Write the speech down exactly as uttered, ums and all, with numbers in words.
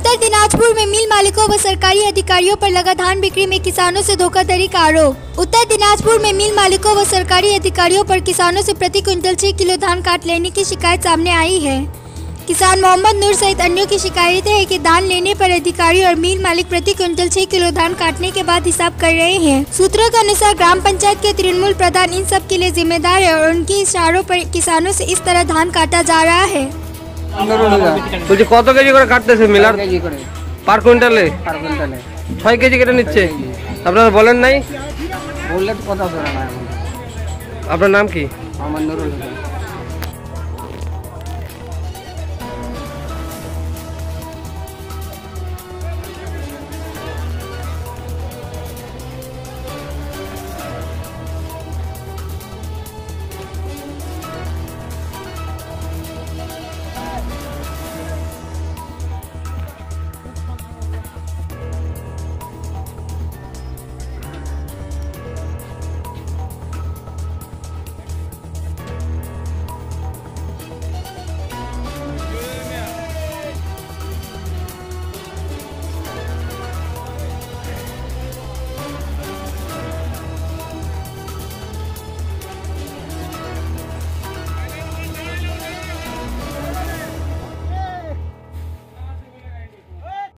उत्तर दिनाजपुर में मिल मालिकों व सरकारी अधिकारियों पर लगा धान बिक्री में किसानों से धोखाधड़ी का आरोप। उत्तर दिनाजपुर में मिल मालिकों व सरकारी अधिकारियों पर किसानों से प्रति क्विंटल छह किलो धान काट लेने की शिकायत सामने आई है। किसान मोहम्मद नूर सहित अन्यों की शिकायतें हैं कि धान लेने पर अधिकारी और मिल मालिक प्रति क्विंटल छह किलो धान काटने के बाद हिसाब कर रहे हैं। सूत्रों के अनुसार ग्राम पंचायत के तृणमूल प्रधान इन सब के लिए जिम्मेदार है और उनके इशारों पर किसानों से इस तरह धान काटा जा रहा है। বলছি কত কেজি করে কাটতেছে মিলার? পার কুইন্টালে ছয় কেজি কেটে নিচ্ছে। আপনারা বলেন নাই? বললে তো কথা শোনা না। আপনার নাম কি? আমার নুরুল।